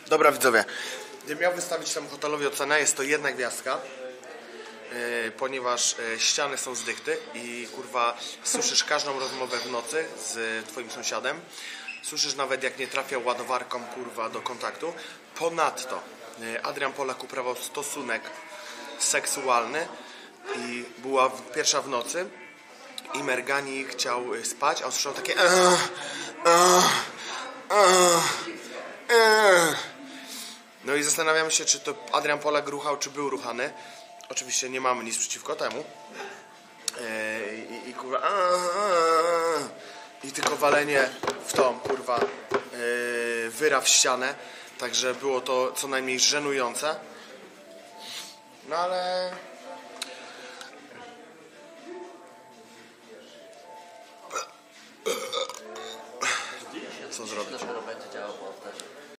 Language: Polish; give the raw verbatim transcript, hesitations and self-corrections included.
Dobra widzowie, gdybym miał wystawić temu hotelowi ocenę, jest to jedna gwiazdka, yy, ponieważ yy, ściany są z dykty i kurwa słyszysz każdą rozmowę w nocy z twoim sąsiadem. Słyszysz nawet jak nie trafia ładowarką kurwa do kontaktu. Ponadto yy, Adrian Polak uprawiał stosunek seksualny i była w, pierwsza w nocy i Mergani chciał yy, spać, a on słyszał takie uh, uh, uh, uh. No i zastanawiam się, czy to Adrian Polak ruchał, czy był ruchany. Oczywiście nie mamy nic przeciwko temu. Eee, i, I kurwa... Aaaa, I tylko walenie w tą, kurwa, yy, wyra w ścianę. Także było to co najmniej żenujące. No ale... Co zrobić?